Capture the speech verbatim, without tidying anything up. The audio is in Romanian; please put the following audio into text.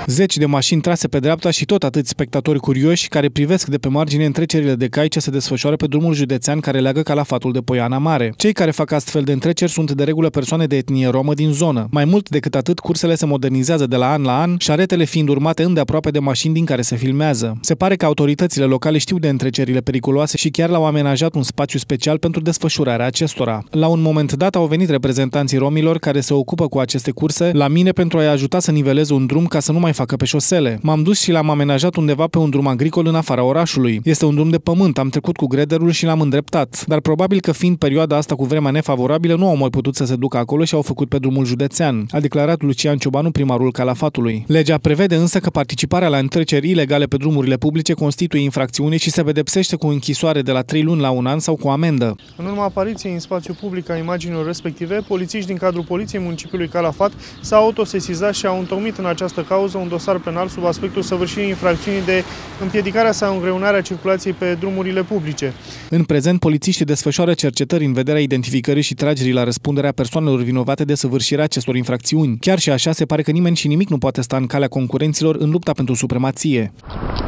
Zeci de mașini trase pe dreapta și tot atâți spectatori curioși care privesc de pe margine întrecerile de cai ce se desfășoară pe drumul județean care leagă Calafatul de Poiana Mare. Cei care fac astfel de întreceri sunt de regulă persoane de etnie romă din zonă. Mai mult decât atât, cursele se modernizează de la an la an, șaretele fiind urmate îndeaproape de mașini din care se filmează. Se pare că autoritățile locale știu de întrecerile periculoase și chiar l-au amenajat un spațiu special pentru desfășurarea acestora. La un moment dat au venit reprezentanții romilor care se ocupă cu aceste curse la mine pentru a-i ajuta să niveleze un drum ca să nu mai facă pe șosele. M-am dus și l-am amenajat undeva pe un drum agricol în afara orașului. Este un drum de pământ, am trecut cu grederul și l-am îndreptat. Dar probabil că fiind perioada asta cu vremea nefavorabilă, nu au mai putut să se ducă acolo și au făcut pe drumul județean, a declarat Lucian Ciobanu, primarul Calafatului. Legea prevede însă că participarea la întreceri ilegale pe drumurile publice constituie infracțiune și se pedepsește cu închisoare de la trei luni la un an sau cu amendă. În urma apariției în spațiu public a imaginilor respective, polițiști din cadrul Poliției Municipiului Calafat s-au autosesizat și au întocmit în această cauză un dosar penal sub aspectul săvârșirii infracțiunii de împiedicarea sau îngreunarea circulației pe drumurile publice. În prezent, polițiștii desfășoară cercetări în vederea identificării și tragerii la răspunderea persoanelor vinovate de săvârșirea acestor infracțiuni. Chiar și așa, se pare că nimeni și nimic nu poate sta în calea concurenților în lupta pentru supremație.